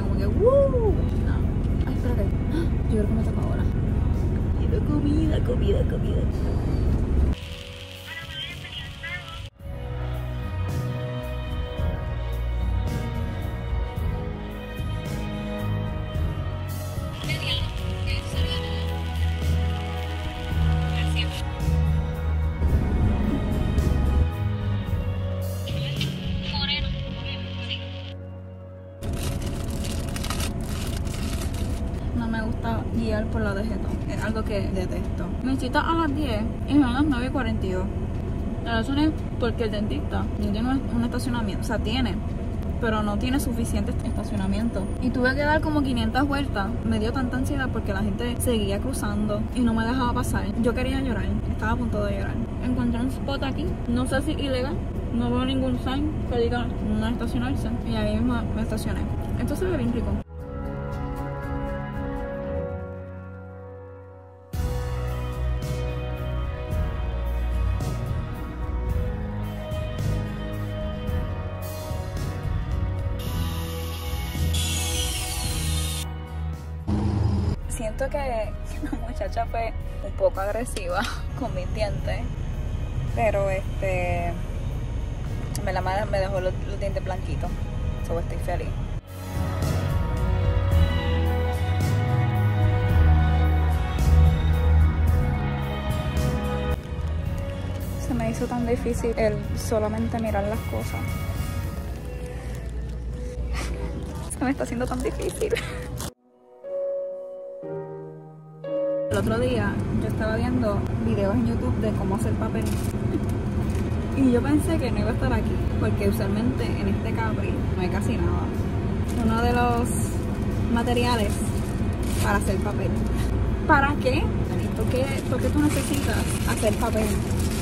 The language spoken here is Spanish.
como que ¡woo! No. Ay, espérate. Yo creo que me toca ahora. Quiero comida. No me gusta guiar por la tarjeta, es algo que detesto. Me cita a las 10 y son las 9:42. La razón es porque el dentista no tiene un estacionamiento, o sea, tiene, pero no tiene suficiente estacionamiento. Y tuve que dar como 500 vueltas. Me dio tanta ansiedad porque la gente seguía cruzando y no me dejaba pasar. Yo quería llorar, estaba a punto de llorar. Encontré un spot aquí, no sé si ilegal, no veo ningún sign que diga no estacionarse. Y ahí mismo me estacioné. Esto se ve bien rico. Siento que la muchacha fue un poco agresiva con mis dientes, pero en verdad me dejó los dientes blanquitos, so estoy feliz. Se me hizo tan difícil el solamente mirar las cosas. Se me está haciendo tan difícil. El otro día yo estaba viendo videos en YouTube de cómo hacer papel y yo pensé que no iba a estar aquí porque usualmente en este Capri no hay casi nada. Uno de los materiales para hacer papel. ¿Para qué? ¿Por qué tú necesitas hacer papel?